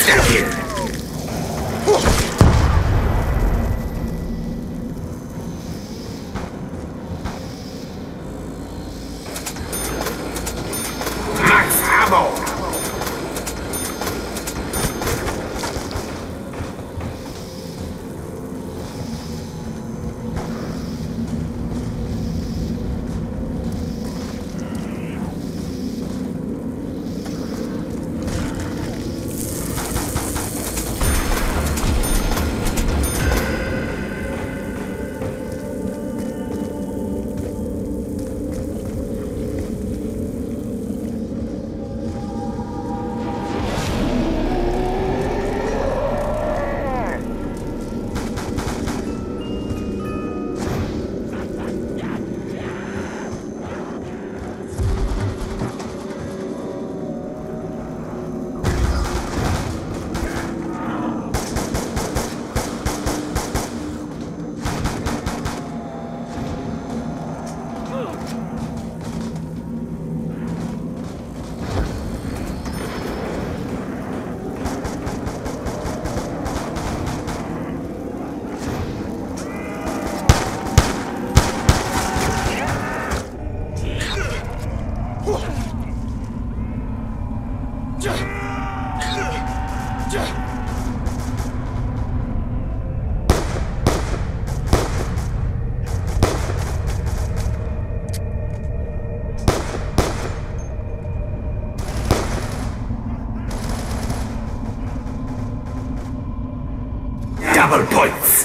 Insta-kill! Max ammo! Double points!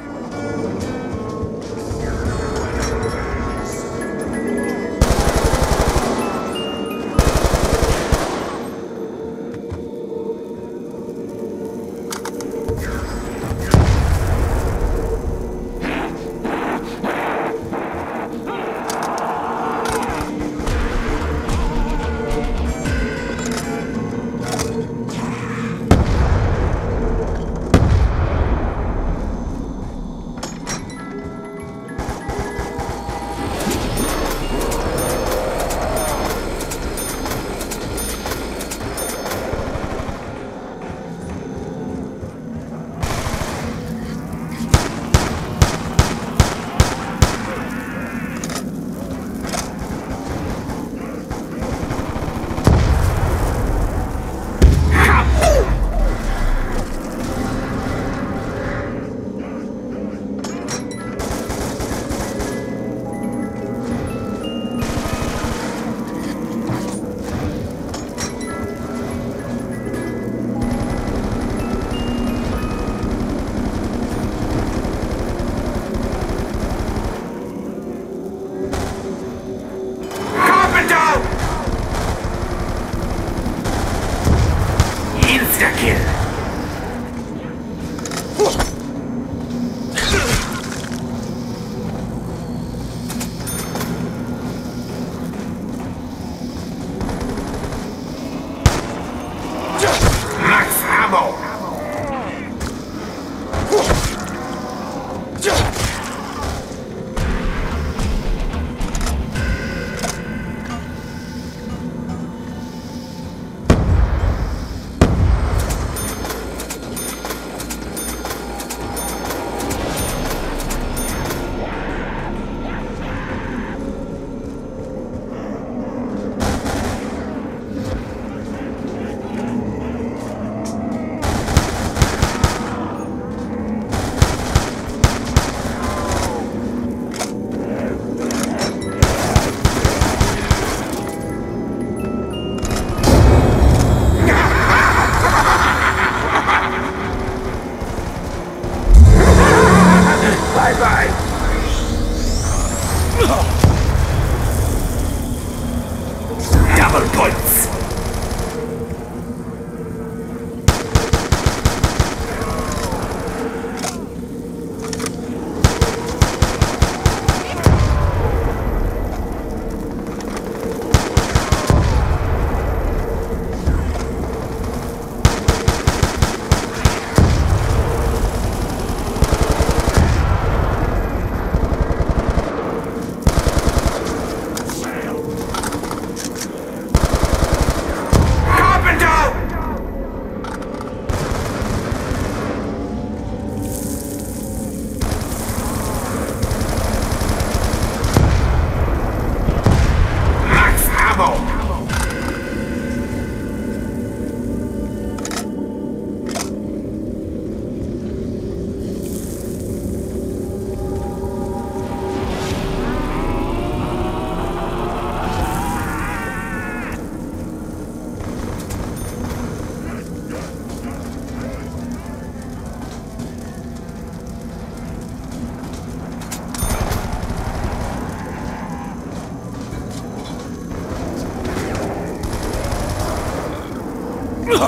Insta-kill! Max ammo! Bye-bye! Double points!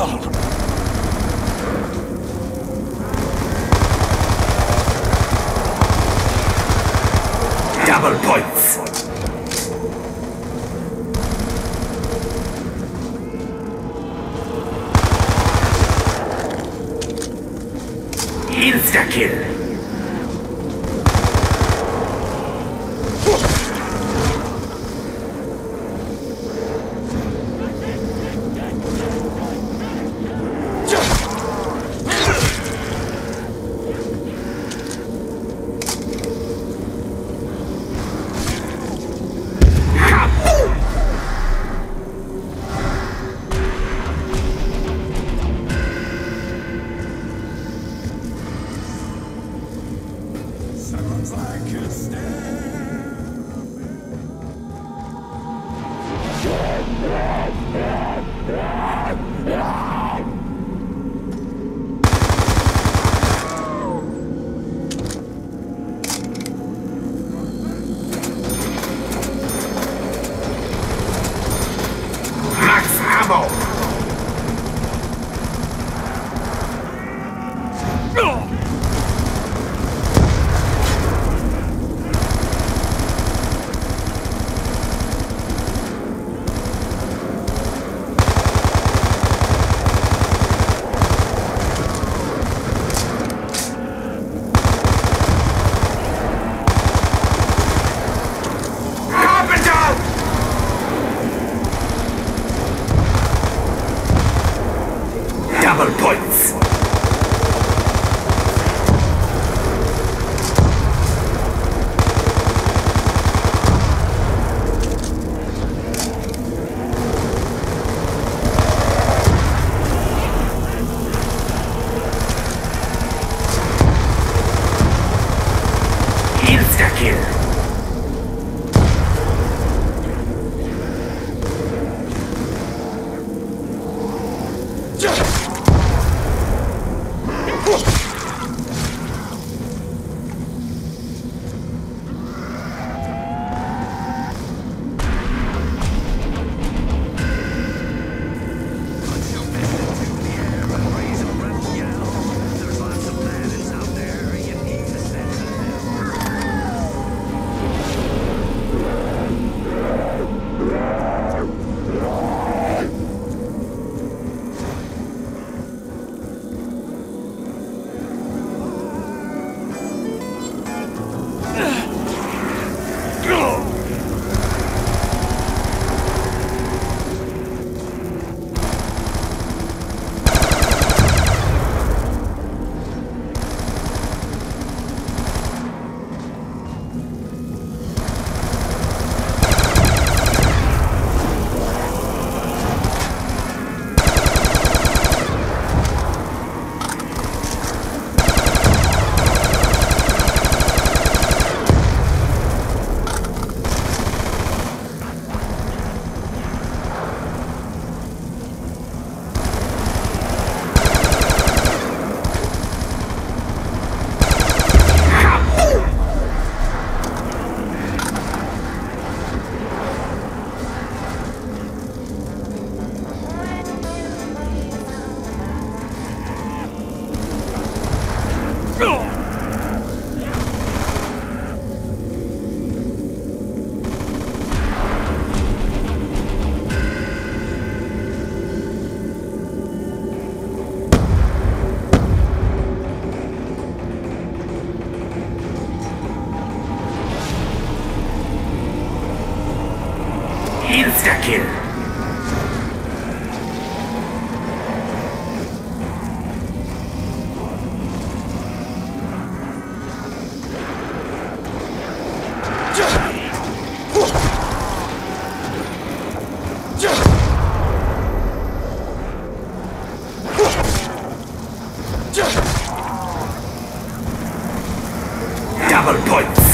Double points. Insta-kill. Max ammo. Double points. Insta-kill. Insta-kill. Double points.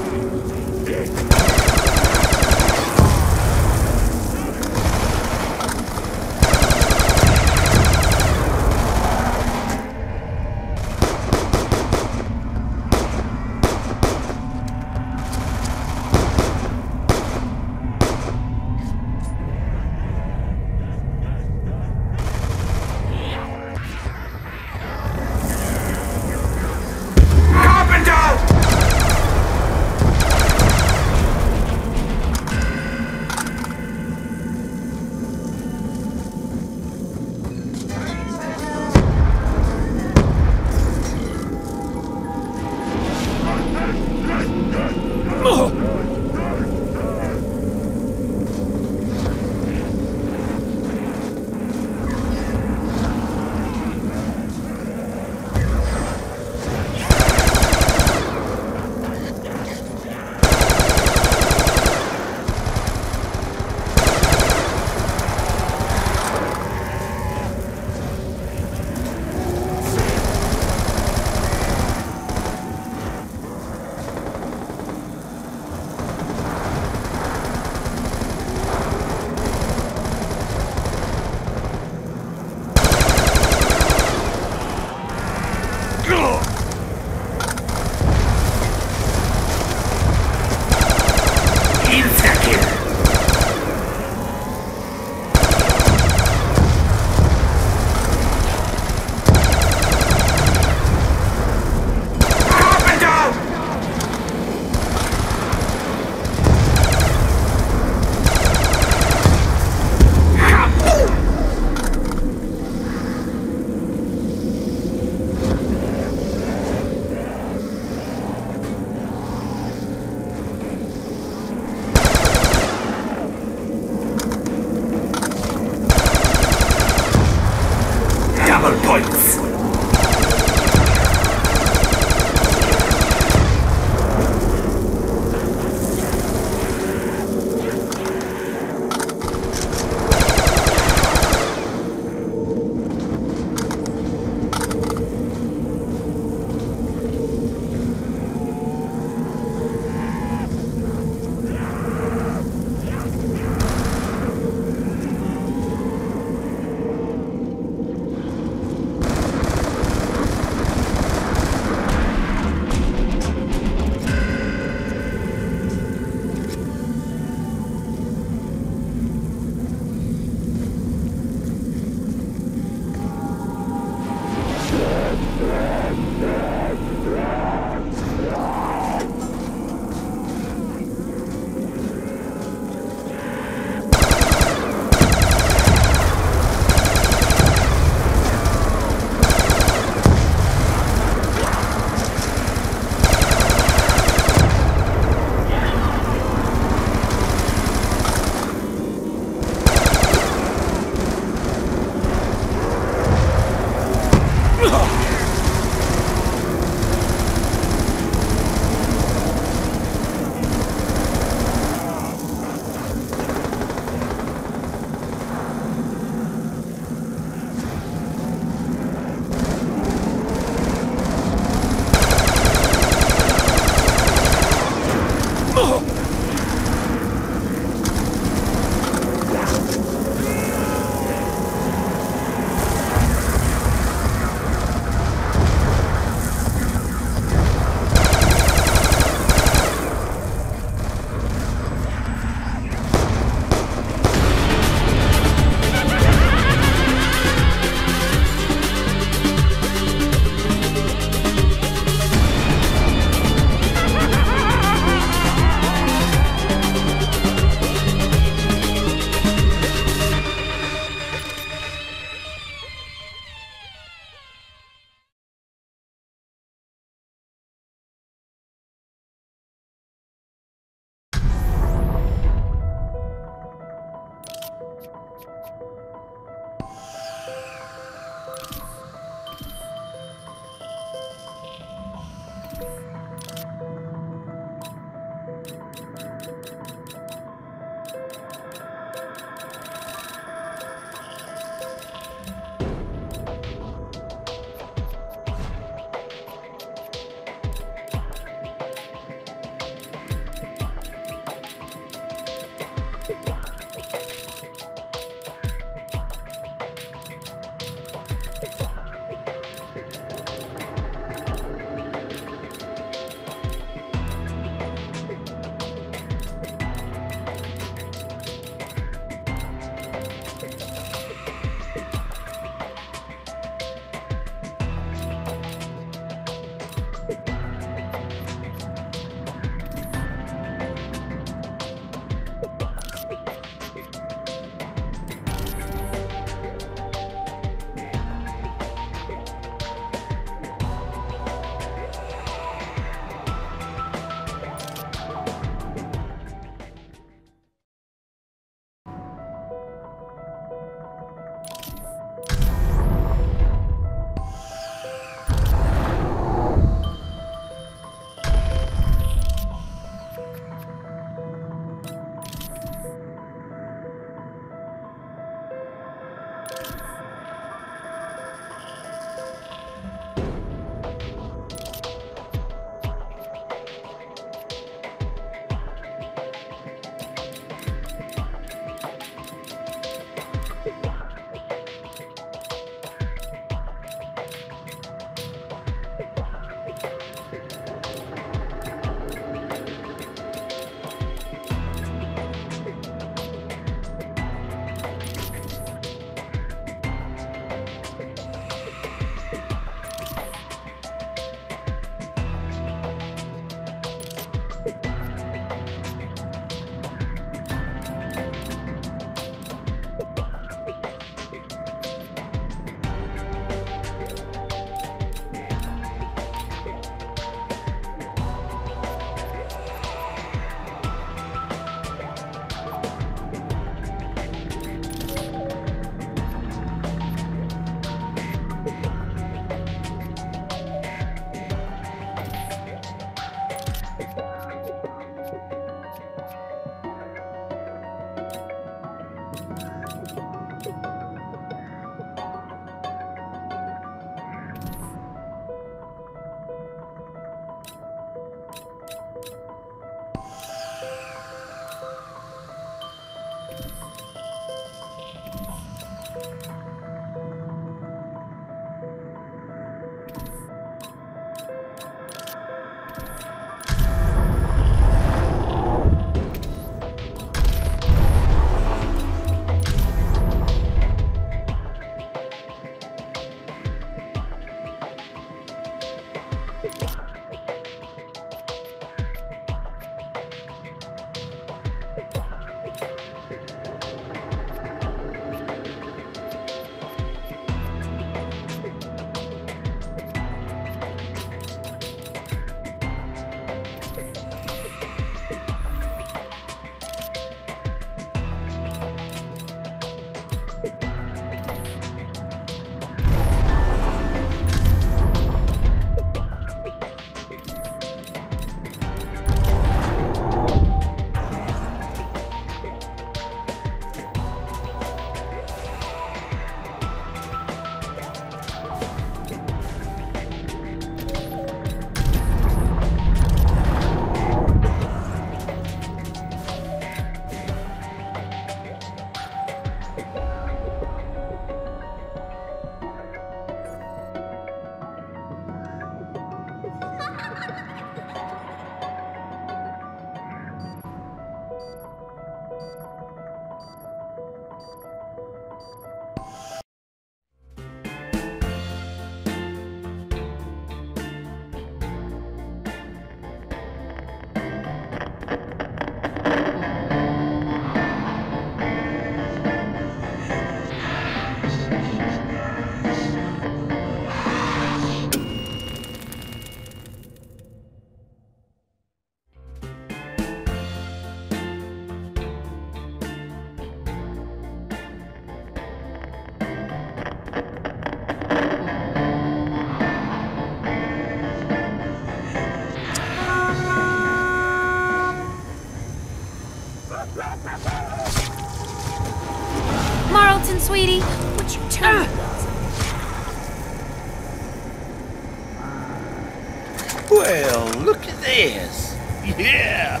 Well, look at this. Yeah!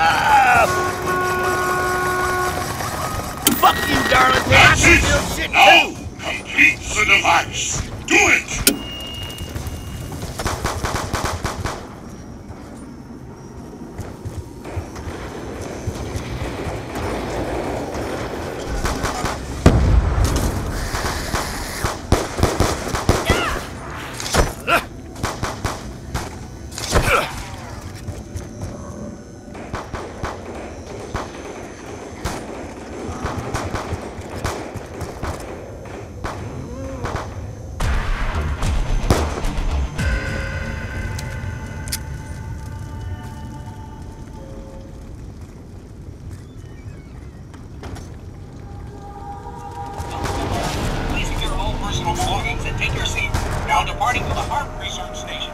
Fuck you, Darlington! I can build shit too! Complete the device. Do it! Belongings and take your seat. Now departing to the Harp Research Station.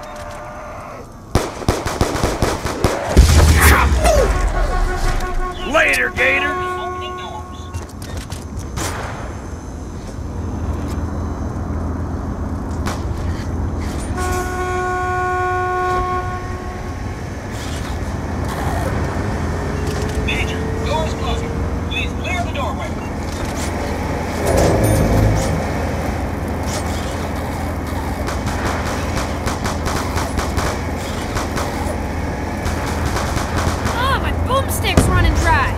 Later, Gator! Opening doors. Major, doors closing. Please clear the doorway. Boomstick's running dry.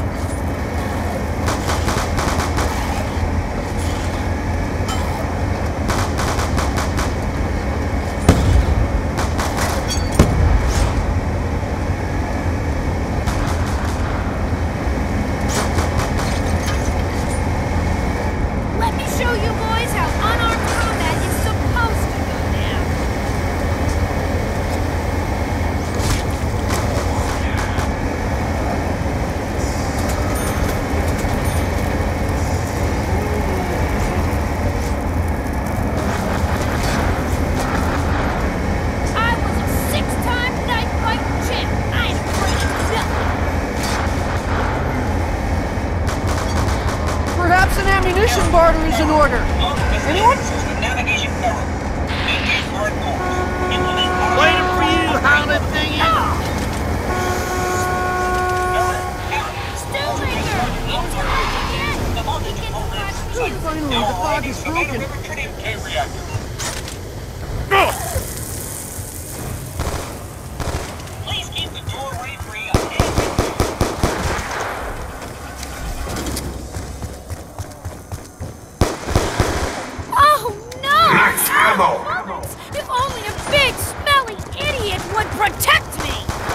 Let me show you boys how unarmed combat is supposed to go down. Perhaps an ammunition barter is in order. Anyone? Navigation error. Engage hard course. Implement auto- Waiting for you, howling thingy! Error. Still linger. The voltage program. Good, finally, the fog is broken. River tritium K reactor. Please keep the doorway free of any. Oh no! Max ammo! If only a big, smelly idiot would protect me!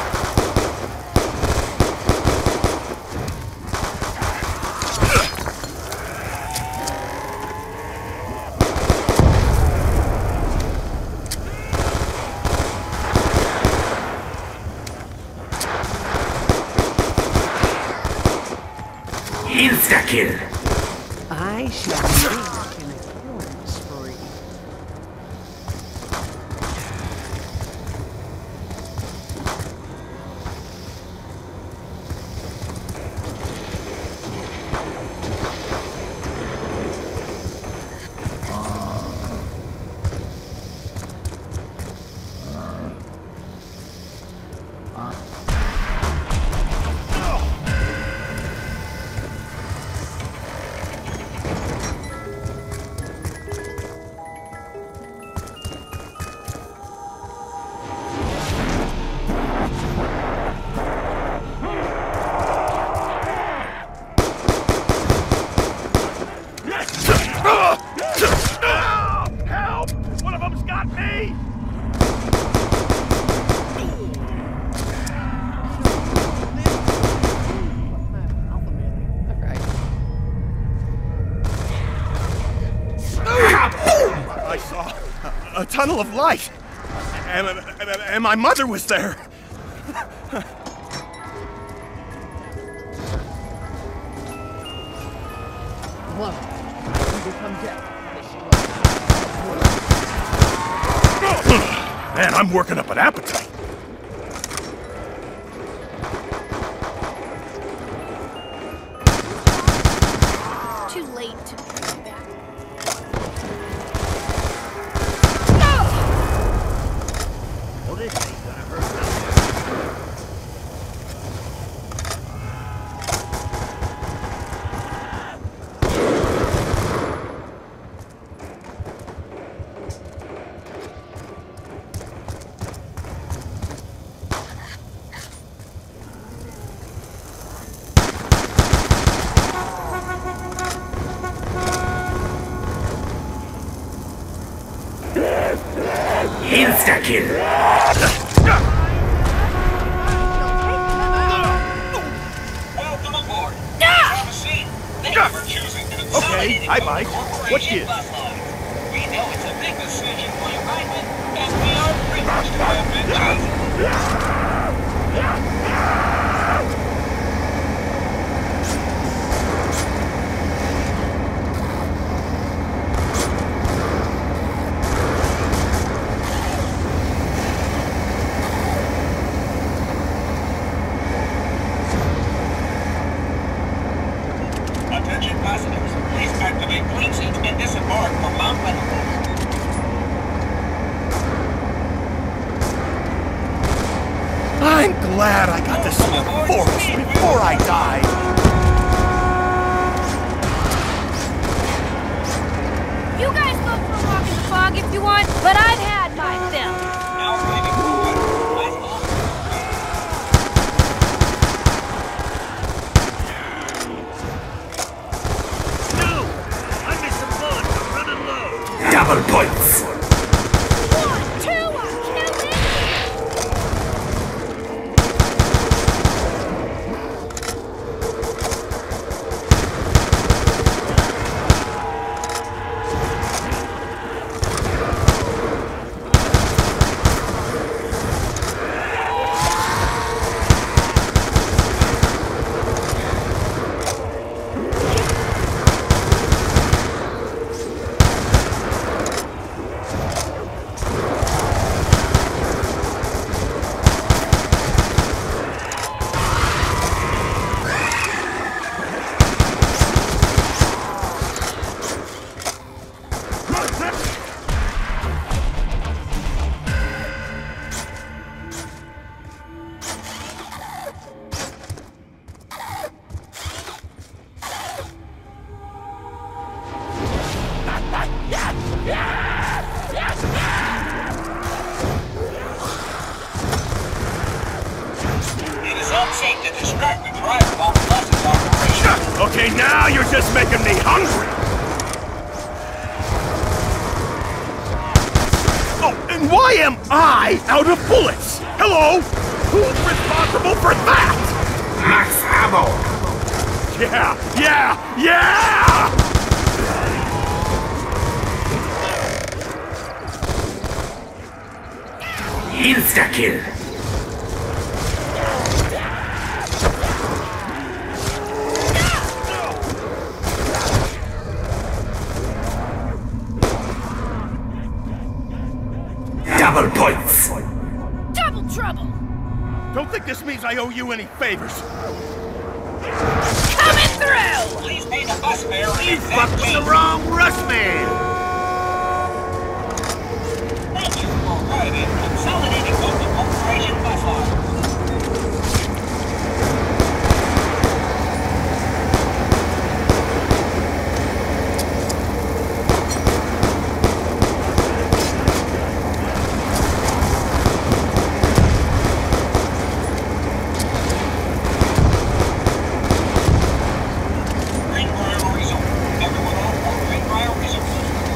Insta-kill! I shall engage in a killing spree. Help! One of them's got me! I saw a tunnel of light, and my mother was there. Love it. You become dead. Man, I'm working up an appetite. Too late to bring back. What is it? Insta-kill! Welcome aboard. Have a seat. Thank you for choosing Consolidated I bite. What Corporation gives? Bus Line. We know it's a big decision for your ride with, and we are privileged to have been chosen. Attention passengers, please activate clean seats and disembark from Mount Lebanon. I'm glad I got to see a forest before I died. You guys go for a walk in the fog if you want, but I've had my fill. Now leaving forward. Nice long. Double points! 1, 2, I'm killing! It is unsafe to distract the driver while the bus is operational. Okay, now you're just making me hungry! Oh, and why am I out of bullets? Hello? Who's responsible for that? Max ammo! Yeah! Insta-kill! Double points! Double trouble! Don't think this means I owe you any favors. Coming through! Please pay the bus fare and You exact fucked with change. the wrong Rushman! Thank you for riding Consolidated Corporation Bus Line. Greenbrier Resort. Everyone on board Greenbrier Resort.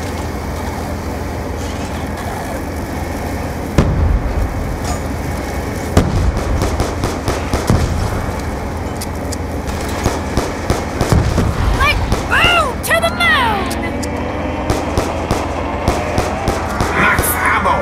Like boom to the moon! Max ammo!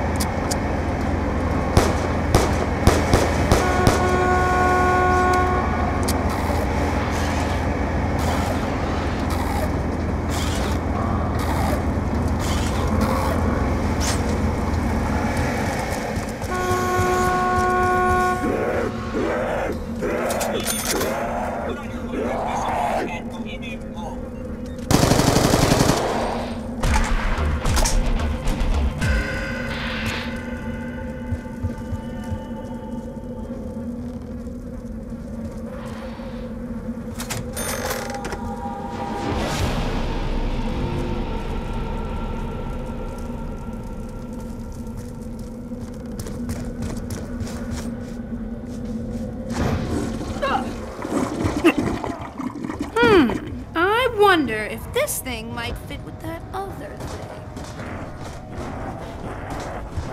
I wonder if this thing might fit with that other thing.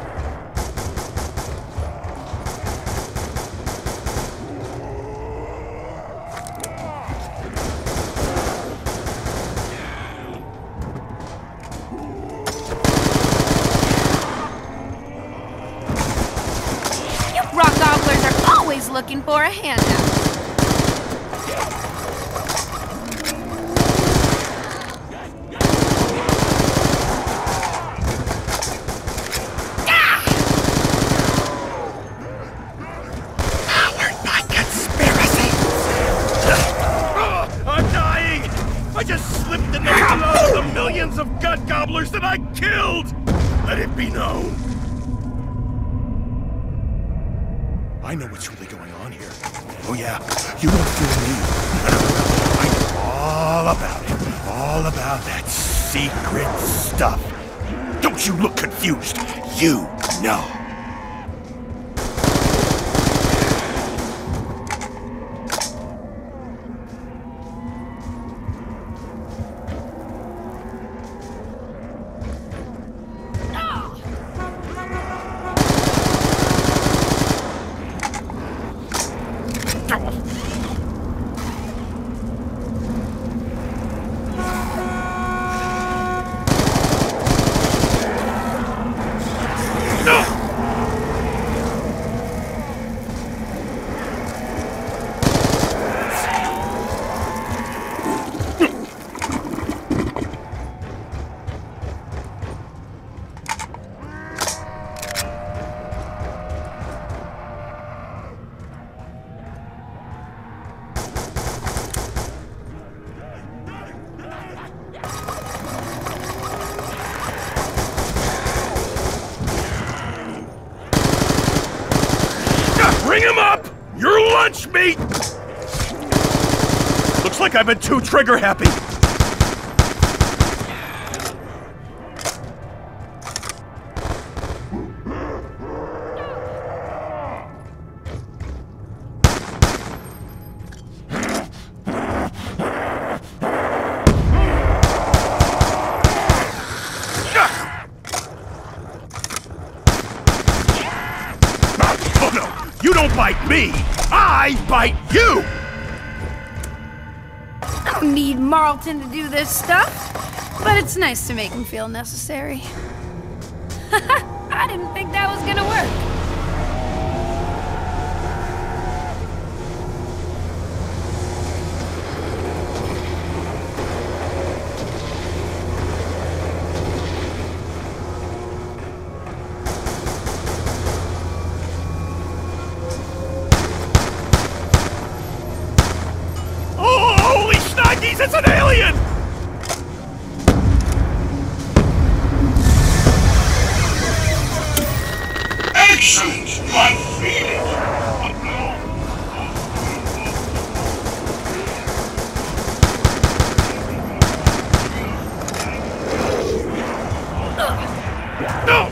always looking for a handout. I just slipped in the blood of the millions of gut gobblers that I killed! Let it be known. I know what's really going on here. Oh yeah, you don't fool me. I know all about it. All about that secret stuff. Don't you look confused. You know. Bring him up! Your lunch meat! Looks like I've been too trigger happy. Oh no! You don't bite me! I bite you! I don't need Marlton to do this stuff, but it's nice to make him feel necessary. I didn't think that was gonna work. It's an alien! Excellent! I feel it! No!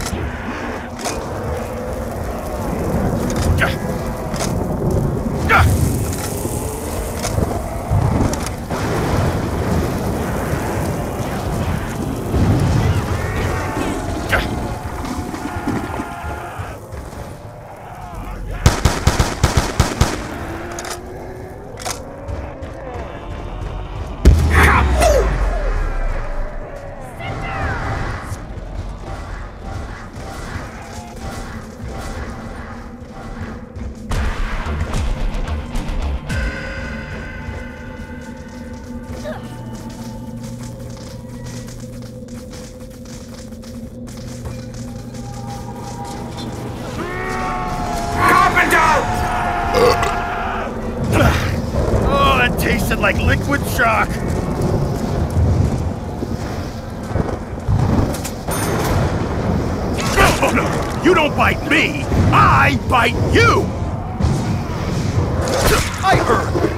Oh, that tasted like liquid shock. Oh no! You don't bite me! I bite you! I heard!